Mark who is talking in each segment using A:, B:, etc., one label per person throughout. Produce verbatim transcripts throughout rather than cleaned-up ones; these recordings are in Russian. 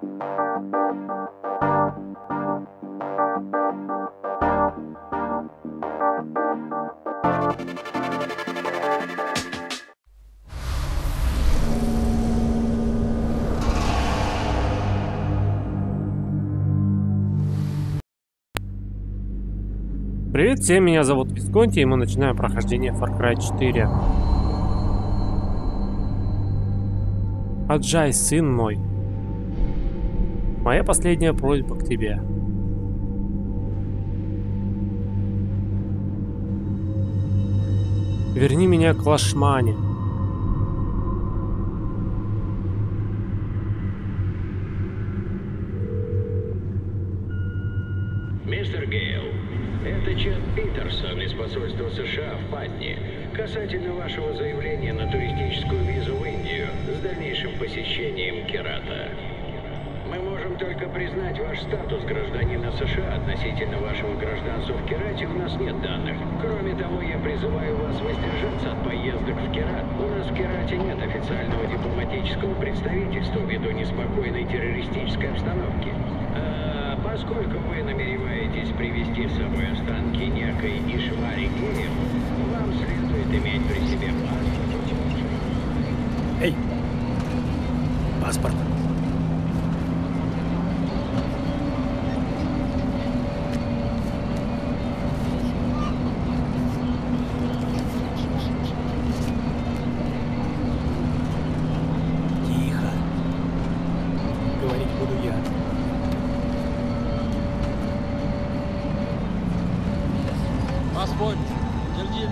A: Привет всем, меня зовут Висконти, и мы начинаем прохождение Far Cry четыре. Аджай, сын мой, моя последняя просьба к тебе. Верни меня к Лашмане.
B: Мистер Гейл, это Чет Питерсон из посольства США в Патне. Касательно вашего заявления на туристическую визу в Индию с дальнейшим посещением Керата. Мы можем только признать ваш статус гражданина США. Относительно вашего гражданства в Керате у нас нет данных. Кроме того, я призываю вас воздержаться от поездок в Керат. У нас в Керате нет официального дипломатического представительства ввиду неспокойной террористической обстановки. А поскольку вы намереваетесь привезти с собой останки некой Ишвари Гейл, вам следует иметь при себе паспорт.
C: Эй! Паспорт. Тихо. Говорить буду я.
D: Паспорт. Держи.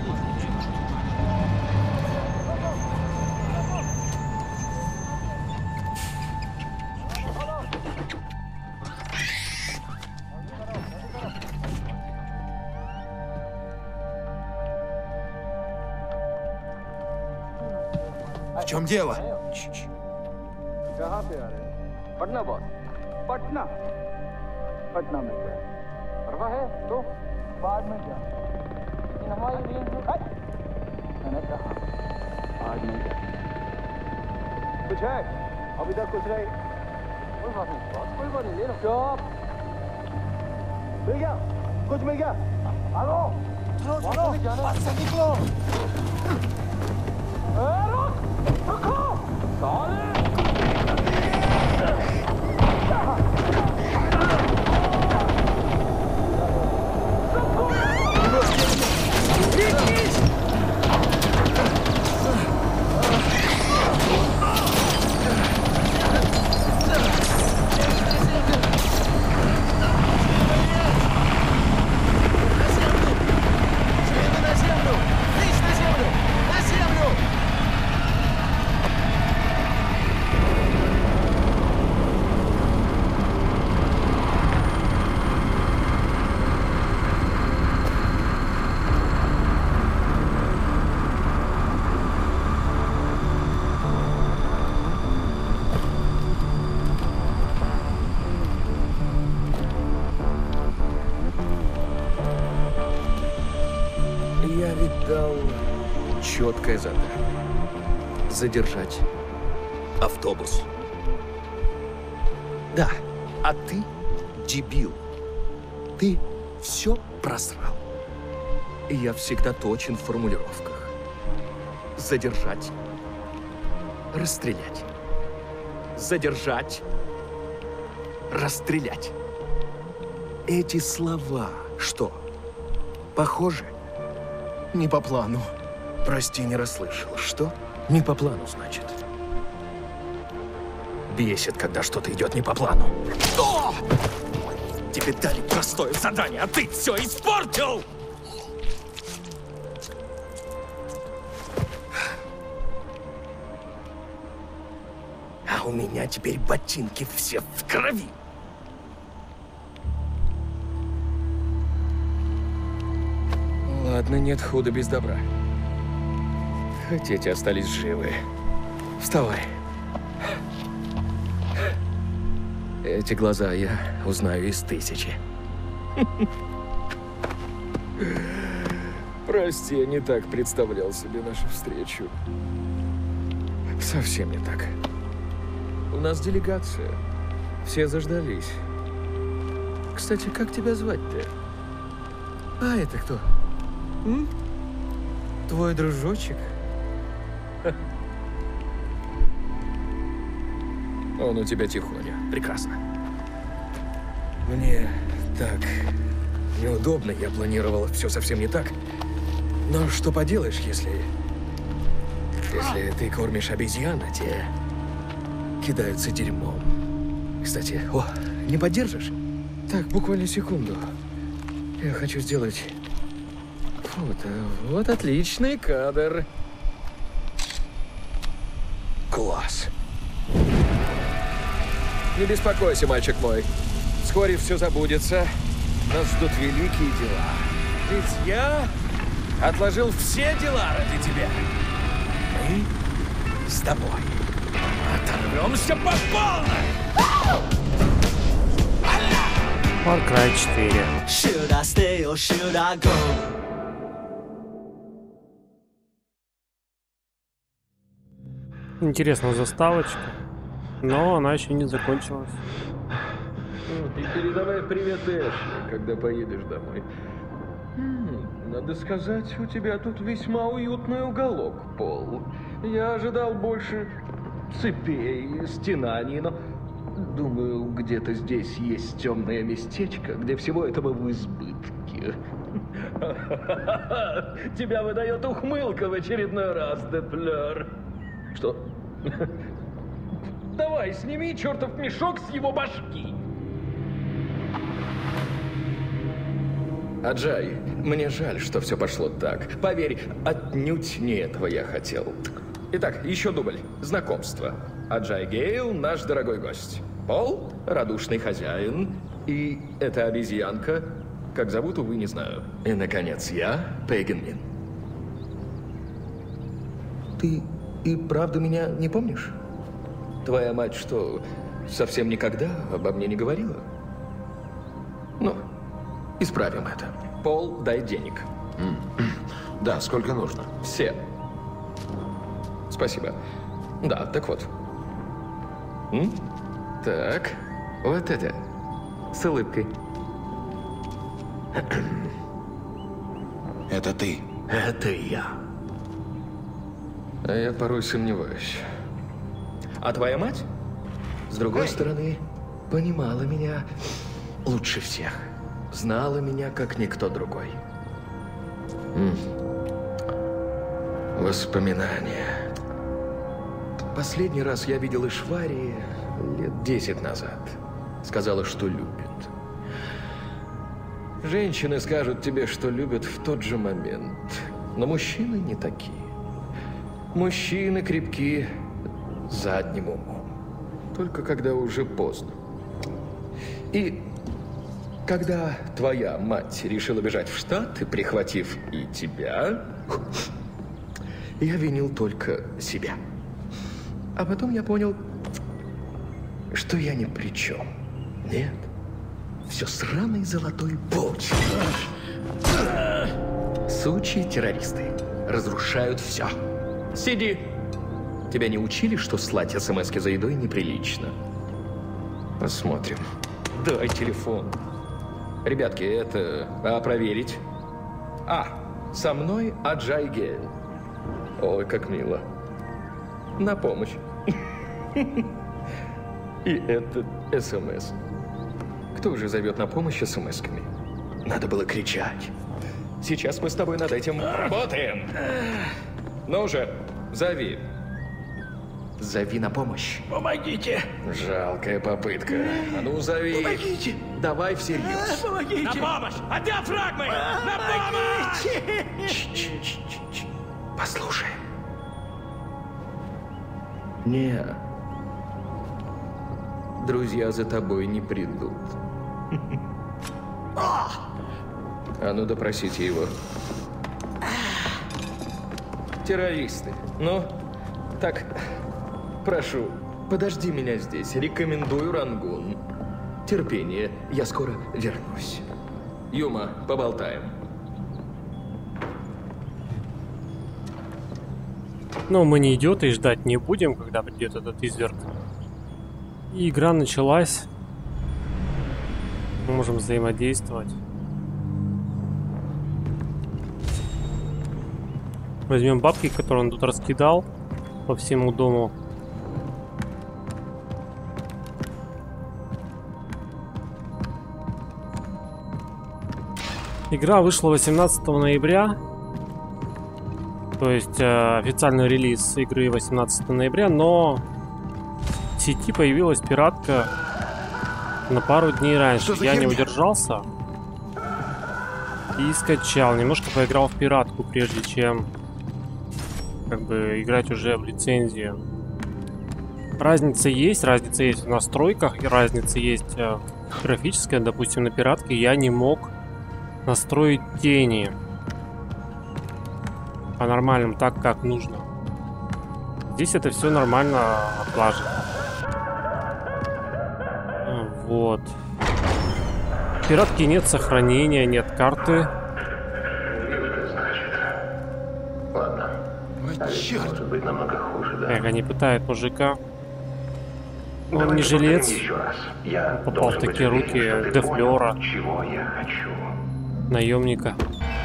C: В чем дело?
E: कहाँ पे आ रहे हैं? पटना बॉस। पटना पटना में क्या है? परवाह है तो बाद में क्या? लेकिन हमारी रेंज में मैंने कहा बाद में क्या? कुछ है? अभी तक कुछ नहीं। कोई बात नहीं बॉस, कोई बात नहीं, ले लो। चुप। मिल गया? कुछ मिल गया? आलो। चलो जाना। से निकलो। रुक! रुको! साले!
C: Я ведь дал четкое задание. Задержать автобус. Да, а ты дебил. Ты все просрал. И я всегда точен в формулировках. Задержать. Расстрелять. Задержать. Расстрелять. Эти слова что, похожи? Не по плану. Прости, не расслышал. Что? Не по плану, значит. Бесит, когда что-то идет не по плану. О! Тебе дали простое задание, а ты все испортил! А у меня теперь ботинки все в крови. Ладно, нет худа без добра. Хоть эти остались живы. Вставай. Эти глаза я узнаю из тысячи. Прости, я не так представлял себе нашу встречу. Совсем не так. У нас делегация. Все заждались. Кстати, как тебя звать-то? А это кто? М? Твой дружочек? Он у тебя тихоня. Прекрасно. Мне так неудобно. Я планировал все совсем не так. Но что поделаешь, если... Если ты кормишь обезьян, а те кидаются дерьмом. Кстати, о, не поддержишь? Так, буквально секунду. Я хочу сделать фото. Вот отличный кадр. Класс. Не беспокойся, мальчик мой. Вскоре все забудется. Нас ждут великие дела. Ведь я отложил все дела ради тебя. Мы с тобой оторвемся по полной.
A: Far Cry четыре.
F: Should I stay or should I go?
A: Интересная заставочка, но она еще не закончилась.
C: И передавай привет Эшли, когда поедешь домой. М, Надо сказать, у тебя тут весьма уютный уголок, Пол. Я ожидал больше цепей, стенаний, но думаю, где-то здесь есть темное местечко, где всего этого в избытке. Тебя выдает ухмылка в очередной раз, Деплер. Что? Давай, сними чертов мешок с его башки. Аджай, мне жаль, что все пошло так. Поверь, отнюдь не этого я хотел. Итак, еще дубль. Знакомство. Аджай Гейл, наш дорогой гость. Пол, радушный хозяин. И эта обезьянка, как зовут, увы, не знаю. И, наконец, я, Пейган Мин. Ты и правда меня не помнишь? Твоя мать что, совсем никогда обо мне не говорила? Ну, исправим это. Пол, дай денег.
G: Да, сколько нужно?
C: Все. Спасибо. Да, так вот. М? Так, вот это. С улыбкой.
G: Это ты.
C: Это я. А я порой сомневаюсь. А твоя мать, с другой стороны, понимала меня лучше всех. Знала меня, как никто другой. М. Воспоминания. Последний раз я видел Ишвари лет десять назад. Сказала, что любит. Женщины скажут тебе, что любят в тот же момент. Но мужчины не такие. Мужчины крепки задним умом. Только когда уже поздно. И когда твоя мать решила бежать в Штаты, прихватив и тебя, я винил только себя. А потом я понял, что я ни при чем. Нет. Все сраный золотой булочки. Сучьи террористы разрушают все. Сиди. Тебя не учили, что слать смски за едой неприлично? Посмотрим. Дай телефон. Ребятки, это... А, проверить? А, со мной Аджай Гейл. Ой, как мило. На помощь. И это СМС. Кто же зовет на помощь смс-ками? Надо было кричать. Сейчас мы с тобой над этим работаем. Ну же, зови. Зови на помощь.
G: Помогите!
C: Жалкая попытка. А ну, зови.
G: Помогите!
C: Давай всерьез.
G: Помогите!
D: На помощь! От диафрагмы! На помощь!
C: Ч-ч-ч-ч. Послушай. Не. Друзья за тобой не придут. А ну, допросите его. Террористы. Ну, так, прошу, подожди меня здесь. Рекомендую Рангун. Терпение, я скоро вернусь. Юма, поболтаем.
A: Но мы не идиоты и ждать не будем, когда придет этот изверг. И игра началась. Мы можем взаимодействовать. Возьмем бабки, которые он тут раскидал по всему дому. Игра вышла восемнадцатого ноября. То есть э, официальный релиз игры восемнадцатого ноября, но в сети появилась пиратка на пару дней раньше. Я не удержался и скачал. Немножко поиграл в пиратку, прежде чем как бы играть уже в лицензию. Разница есть, разница есть в настройках, и разница есть э, графическая. Допустим, на пиратке я не мог настроить тени по-нормальному, так как нужно. Здесь это все нормально отлажено. Вот. В пиратке нет сохранения, нет карты.
G: Ладно.
C: Черт.
G: Может быть намного хуже, да?
A: Как они пытают мужика. Он
G: Давай
A: не
G: повторим
A: жилец.
G: еще раз. Я
A: Попал
G: должен
A: в
G: быть
A: такие
G: уверен,
A: руки
G: что ты
A: Дефлера.
G: понял, чего я хочу.
A: Наемника.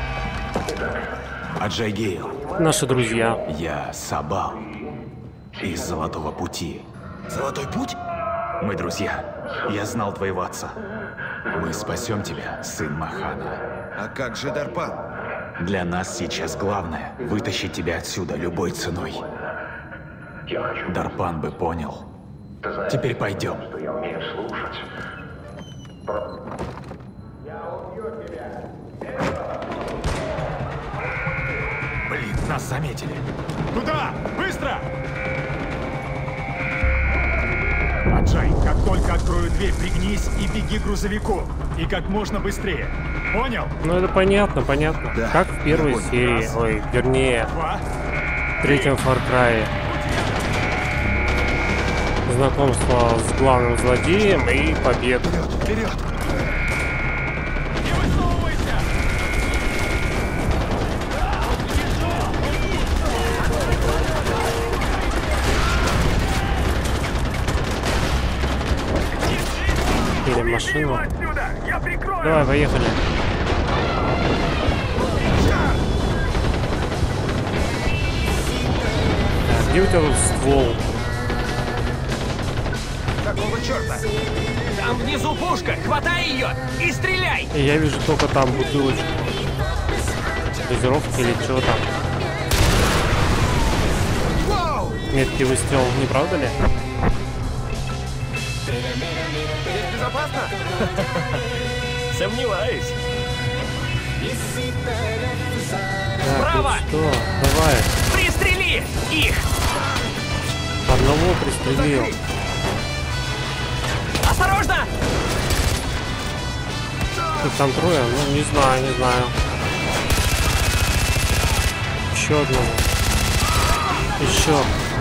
H: Аджай Гейл,
A: Наши друзья.
H: я Сабал из Золотого Пути. Золотой Путь? Мы друзья. Я знал твоего отца. Мы спасем тебя, сын Махана.
I: А как же Дарпан?
H: Для нас сейчас главное — вытащить тебя отсюда любой ценой.
G: Я хочу,
H: Дарпан бы понял.
G: ты знаешь,
H: Теперь пойдем.
G: что я умею слушать.
H: Блин, нас заметили.
D: Туда! Быстро! Аджай, как только открою дверь, пригнись и беги к грузовику. И как можно быстрее. Понял?
A: Ну это понятно, понятно.
I: Да,
A: Как в первой
I: я понял.
A: серии,
D: Раз.
A: ой, вернее,
D: Два.
A: в третьем Far Cry. Знакомство с главным злодеем и победа.
I: Вперед, вперед!
D: Не высовывайся!
A: Или машину.
D: Отсюда! Я прикрою!
A: Давай, поехали. Так, где у тебя тут ствол?
I: Какого черта?
D: Там внизу пушка! Хватай ее и стреляй!
A: И я вижу только там бутылочку. Газировки или чего там. Меткий выстрел, не правда ли?
I: Здесь безопасно?
D: Сомневаюсь.
A: Так,
D: Справа!
A: ну что, давай.
D: Пристрели их!
A: Одного пристрелил.
D: Осторожно!
A: Тут там трое? Ну, не знаю, не знаю. Еще одного. Еще.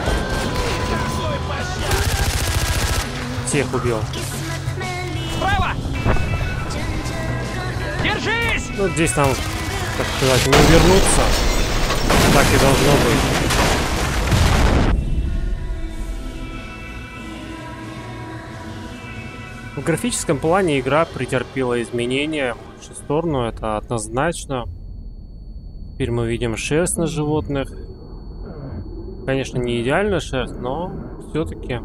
A: Всех убил.
D: Справа! Держись!
A: Ну, здесь нам, так сказать, не увернуться. Так и должно быть. В графическом плане игра претерпела изменения в лучшую сторону, это однозначно. Теперь мы видим шерсть на животных. Конечно, не идеальная шерсть, но все-таки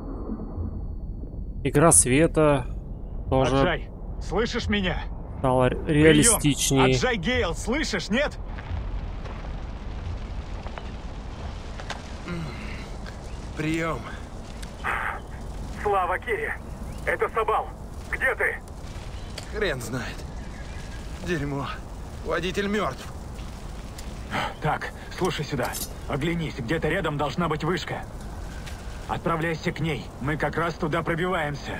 A: игра света тоже
D: Аджай, слышишь меня?
A: стала реалистичнее.
D: Прием. Аджай Гейл, слышишь, нет?
I: Прием.
D: Слава Кири, это Сабал. Где ты?
I: Хрен знает. Дерьмо. Водитель мертв.
D: Так, слушай сюда. Оглянись, где-то рядом должна быть вышка. Отправляйся к ней. Мы как раз туда пробиваемся.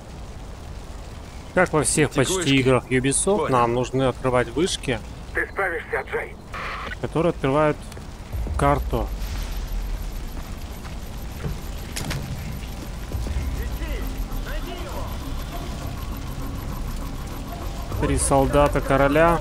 A: Как во всех
I: Текучки.
A: почти играх Ubisoft,
I: Понял.
A: нам нужны открывать вышки,
D: Ты справишься, Аджай.
A: которые открывают карту. Три солдата короля.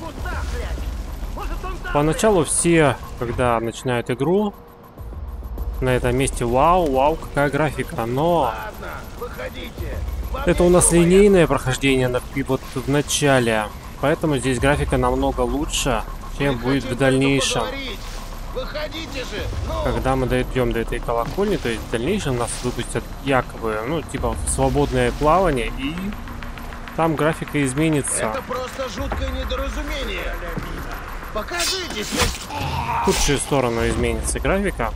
A: Поначалу все, когда начинают игру, на этом месте. Вау, вау, какая графика. Но это у нас линейное прохождение на, вот в начале. Поэтому здесь графика намного лучше, чем будет в дальнейшем.
J: Выходите же! Ну!
A: Когда мы дойдем до этой колокольни, то есть в дальнейшем нас выпустят якобы, ну, типа свободное плавание, и там графика изменится.
J: Это просто жуткое недоразумение. Покажитесь,
A: в худшую сторону изменится графика.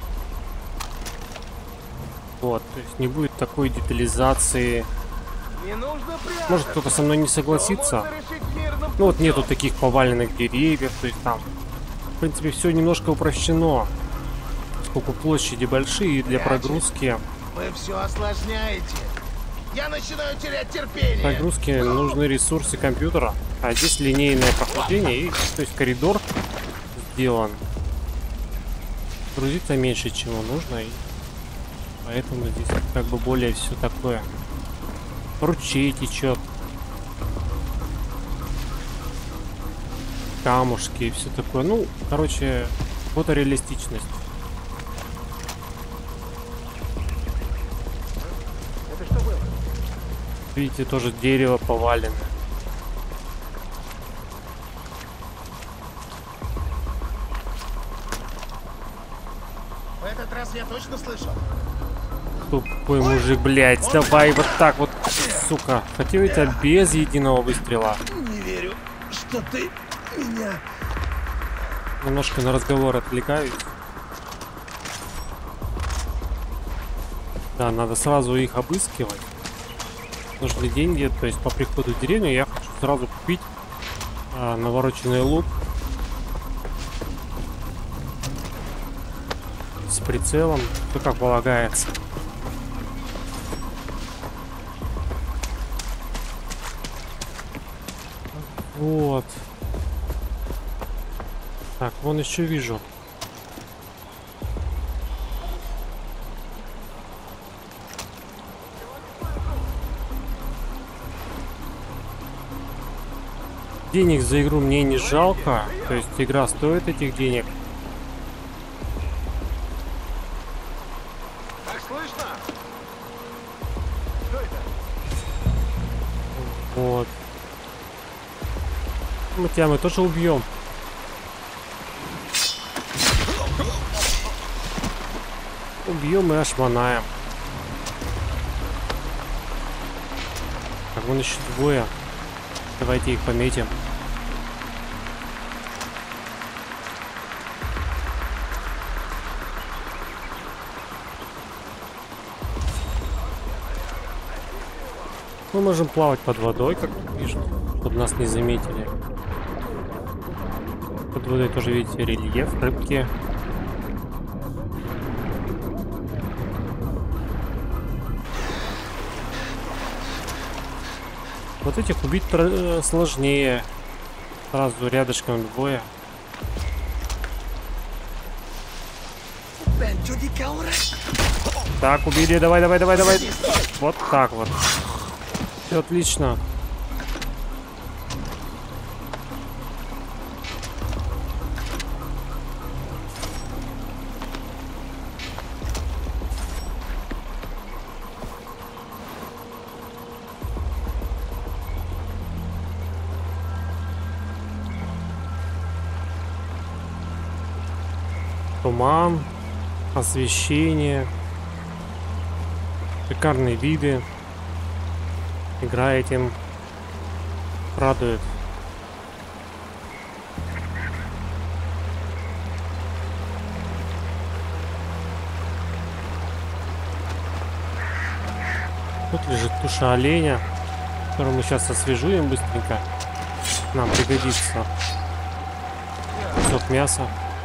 A: Вот, то есть не будет такой детализации.
J: Не нужно прятаться.
A: Может, кто-то со мной не согласится. Ну вот нету таких поваленных деревьев, то есть там, в принципе, все немножко упрощено, поскольку площади большие и для прогрузки.
J: Вы все осложняете. Я начинаю терять терпение.
A: Прогрузки нужны ресурсы компьютера, а здесь линейное прохождение, и, то есть коридор сделан. Грузиться меньше, чем нужно, и поэтому здесь как бы более все такое. Ручей течет, камушки и все такое. Ну, короче, фотореалистичность.
J: Это что было?
A: Видите, тоже дерево повалено.
J: В этот раз я точно слышал.
A: Тупой мужик, блядь, давай вот так вот, сука. Хотел я тебя без единого выстрела.
J: Не верю, что ты меня...
A: Немножко на разговор отвлекаюсь. Да, надо сразу их обыскивать. Нужны деньги, то есть по приходу в деревню я хочу сразу купить а, навороченный лук с прицелом, все как полагается. Вот. Так, вон еще вижу. Денег за игру мне не жалко, то есть игра стоит этих денег.
J: Так слышно?
A: Вот. Мы тебя мы тоже убьем. Убьем и ошманаем. Так, вон еще двое. Давайте их пометим. Мы можем плавать под водой, как вижу, чтобы нас не заметили. Под водой тоже видите рельеф, рыбки. Вот этих убить сложнее. Сразу рядышком двое. Так, убили, давай, давай, давай, давай. Вот так вот. Все отлично. Туман, освещение, шикарные виды. Игра этим радует. Тут лежит туша оленя, которую мы сейчас освежуем быстренько. Нам пригодится кусок мяса.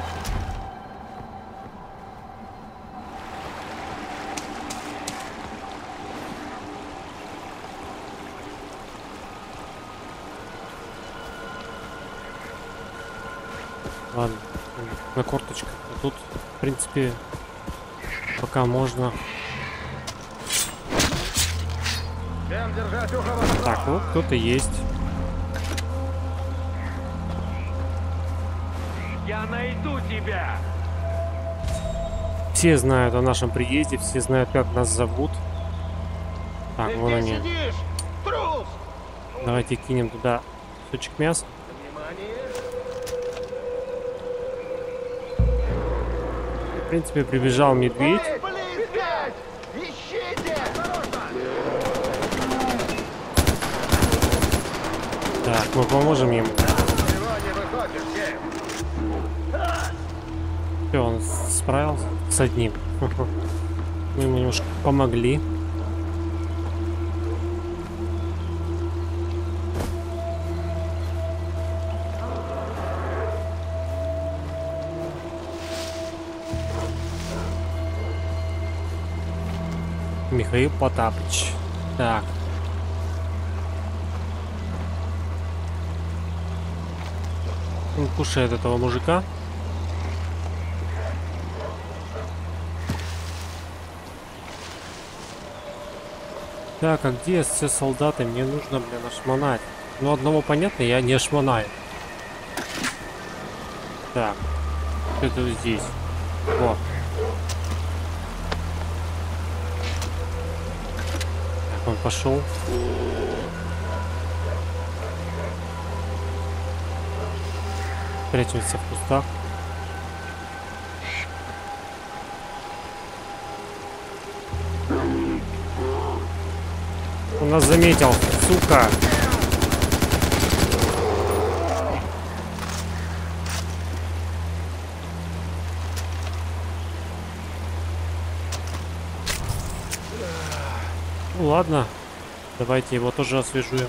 A: Ладно, на корточках. А тут, в принципе, пока можно. Так, вот кто-то есть. Я найду тебя. Все знают о нашем приезде, все знают, как нас зовут. Так,
J: Ты
A: вон
J: где
A: они.
J: сидишь? Трус!
A: Давайте кинем туда кусочек мяса.
J: Внимание!
A: В принципе, прибежал медведь.
J: Эй, блин, пять! Ищите!
A: Так, мы поможем ему.
J: Чего не выходишь,
A: Все, он справился с одним. Мы ему немножко помогли. Михаил Потапыч. Так. Он кушает этого мужика. Так, а где все солдаты? Мне нужно, блин, ошмонать. Ну, одного понятно, я не ошмонаю. Так. Это вот здесь. Вот. Так, он пошел. Прячемся в кустах. Он нас заметил, сука. Ну ладно, давайте его тоже освежуем.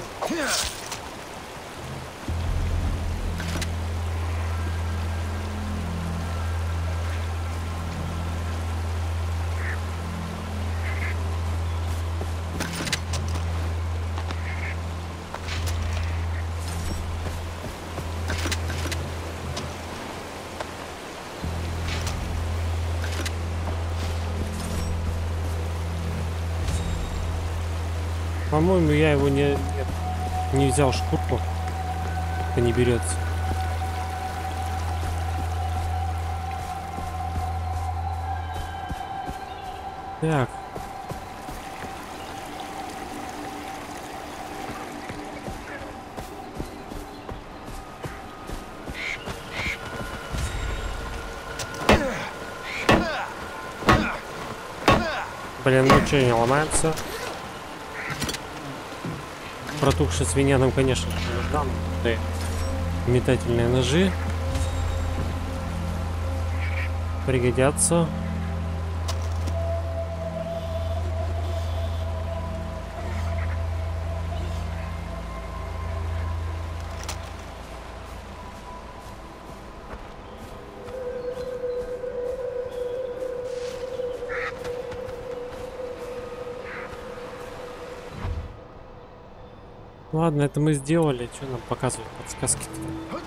A: По-моему, я его не, нет, не взял шкурку. Это не берется. Так. Блин, ну что, не ломается? Протухшая свинья нам, конечно, не нужна. Да. Метательные ножи пригодятся. Ладно, это мы сделали. Что нам показывают подсказки-то?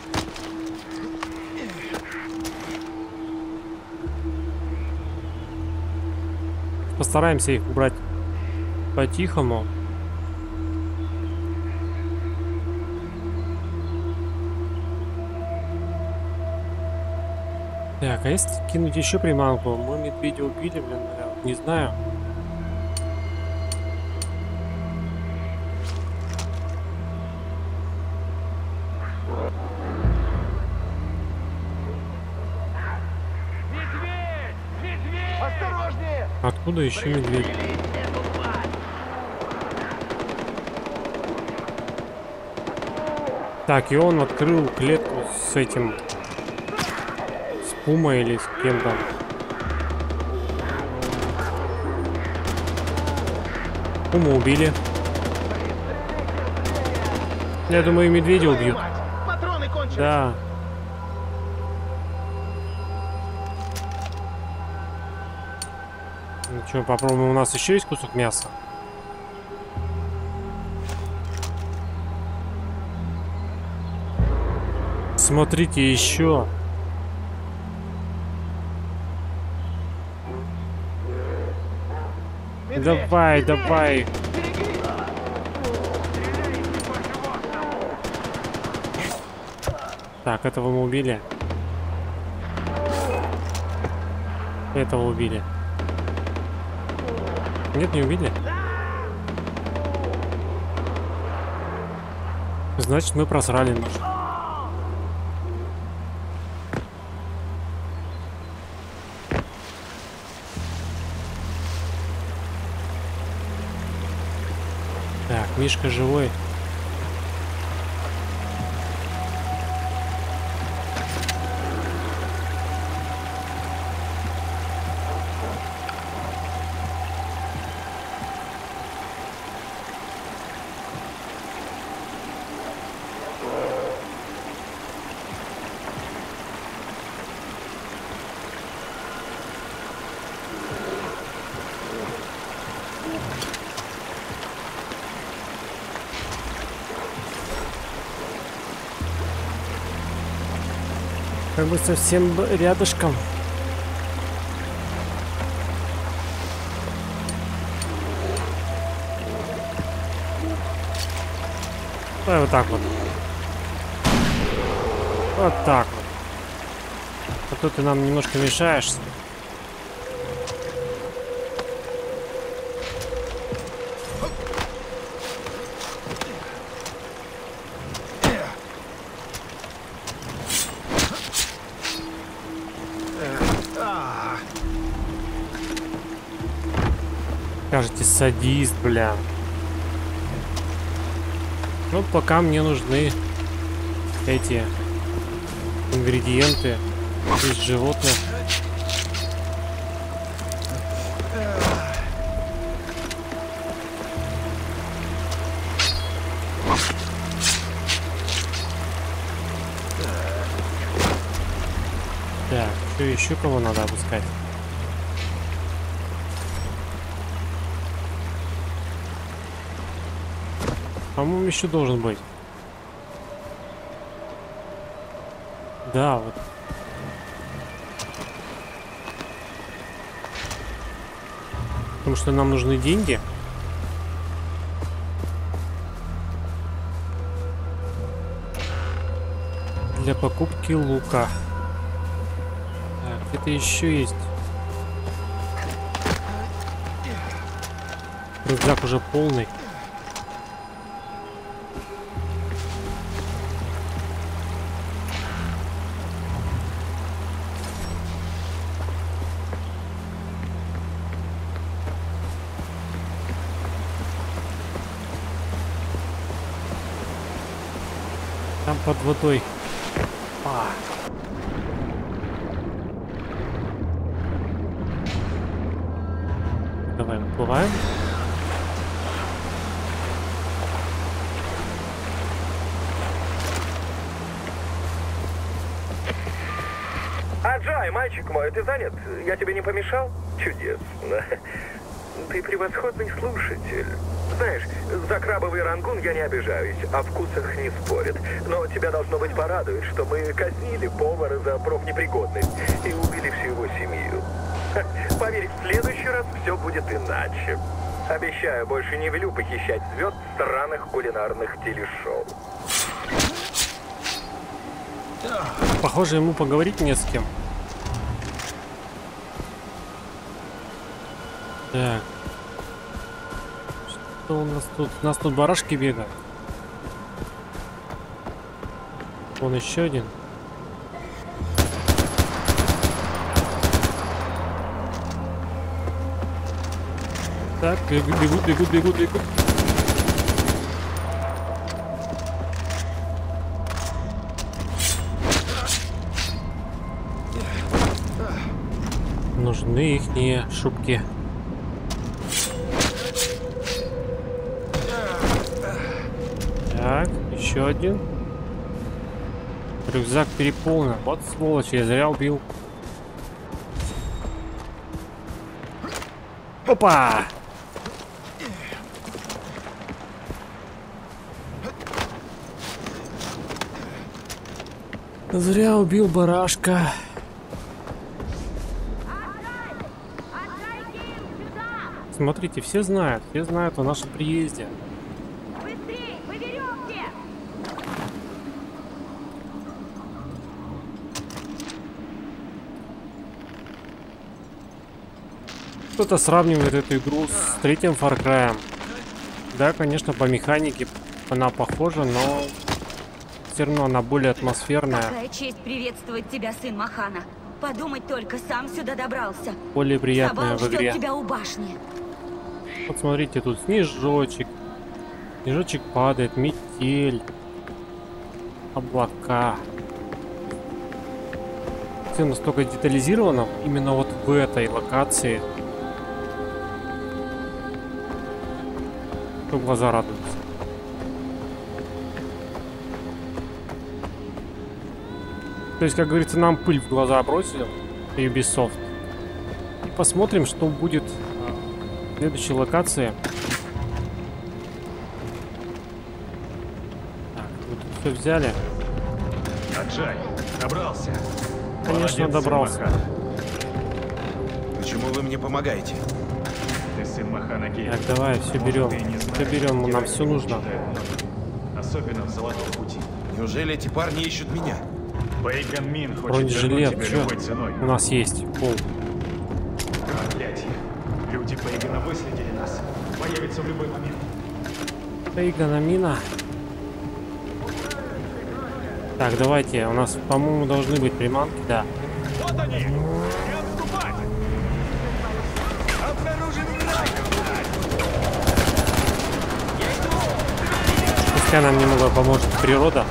A: Постараемся их убрать по-тихому. Так, а если кинуть еще приманку? Мы медведя убили, блин, я вот не знаю. Откуда еще медведь? Так, и он открыл клетку с этим... С пумой или с кем-то. Пуму убили. Я думаю, и медведя убьют. Да. Ну что, попробуем, у нас еще есть кусок мяса. Смотрите, еще. Давай, давай. Так, этого мы убили. Этого убили. Нет, не убили. Значит, мы просрали нож. Так, Мишка живой. Как бы совсем рядышком. Давай вот так вот. Вот так вот. А то ты нам немножко мешаешься. Скажете, садист, бля. Ну, пока мне нужны эти ингредиенты из животных. Так, что еще кого надо обыскать? По-моему, еще должен быть. Да, вот. Потому что нам нужны деньги. Для покупки лука. Так, это еще есть. Рюкзак уже полный. Там под водой. А. Давай выплываем.
K: Аджай, мальчик мой, ты занят? Я тебе не помешал? Чудесно. Ты превосходный слушатель. Знаешь, за крабовый рангун я не обижаюсь, о вкусах не спорят. Но тебя, должно быть, порадует, что мы казнили повара за профнепригодность и убили всю его семью. Ха, поверь, в следующий раз все будет иначе. Обещаю, больше не велю похищать звезд странных кулинарных телешоу.
A: Похоже, ему поговорить не с кем. Так. Что у нас тут? У нас тут барашки бегают. Вон еще один. Так, бегут, бегут, бегут, бегут, бегут. Нужны ихние шубки. Так, еще один. Рюкзак переполнен. Вот сволочь, я зря убил. Опа! Зря убил барашка. Смотрите, все знают, все знают о нашем приезде. Кто-то сравнивает эту игру с третьим Far Cry. Да, конечно, по механике она похожа, но все равно она более атмосферная.
L: Какая честь приветствовать тебя, сын Махана. Подумать только, сам сюда добрался.
A: Более приятная
L: Сабал
A: в игре.
L: ждет тебя у башни.
A: Вот смотрите, тут снежочек. Снежочек падает, метель. Облака. Все настолько детализировано именно вот в этой локации, что глаза радуются. То есть, как говорится, нам пыль в глаза бросили Ubisoft. И посмотрим, что будет в следующей локации. Так, вот все взяли.
H: Аджай, добрался.
A: Конечно,
H: Молодец,
A: добрался.
H: сын Махана.
I: Почему вы мне помогаете?
H: Ты сын Махана Гейт.
A: Так, давай, все
H: Может,
A: берем.
H: ты и не
A: Все
H: знаешь,
A: берем,
H: где
A: нам все
H: они
A: нужно.
H: читают ноты. Особенно в Золотом пути.
I: Неужели эти парни ищут меня?
H: Бейган Мин хочет
A: Бронежилет,
H: вернуть тебя
A: чё?
H: любой ценой.
A: У нас есть пол.
H: Проклятие. Люди Бейгана выследили нас. Появится в любой момент.
A: Бейгана мина. Так, давайте. У нас, по-моему, должны быть приманки, да.
D: Вот они! Не отступать! Обнаружен враг!
A: Пускай нам немного поможет природа.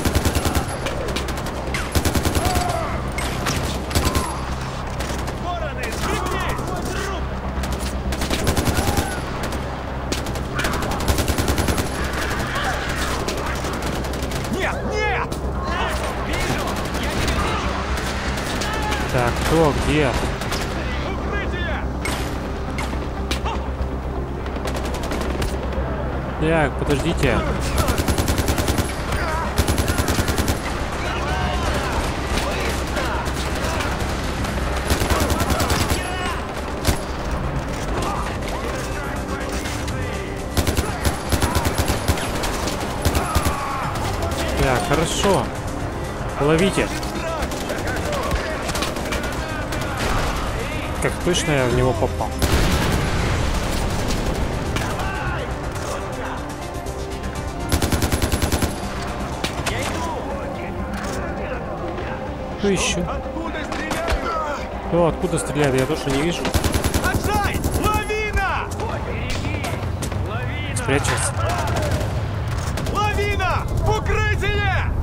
D: Вороны, сбегни! Нет, нет! Вижу! Я тебя вижу!
A: Так, кто, где?
D: Укрытие!
A: Так, подождите. Так, хорошо. Ловите. Как точно я в него попал. Кто еще? Кто откуда стреляет? Я тоже не вижу.
D: Аджай! Лавина!
A: Спрячется.
D: Лавина! В укрытие!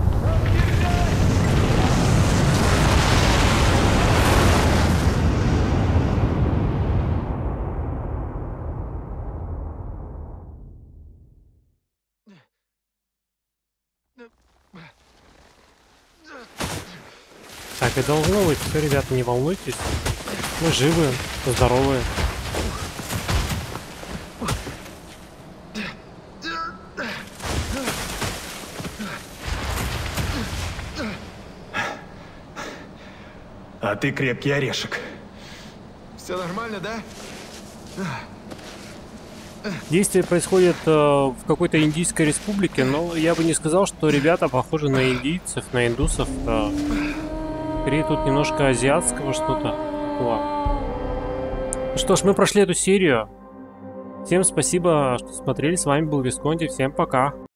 A: Так и должно быть. Все, ребята, не волнуйтесь. Мы живы, здоровы.
H: А ты крепкий орешек.
I: Все нормально, да?
A: Действие происходит э, в какой-то индийской республике, но я бы не сказал, что ребята похожи на индийцев, на индусов. Э, скорее тут немножко азиатского что-то. Ну что ж, мы прошли эту серию. Всем спасибо, что смотрели. С вами был Висконти. Всем пока.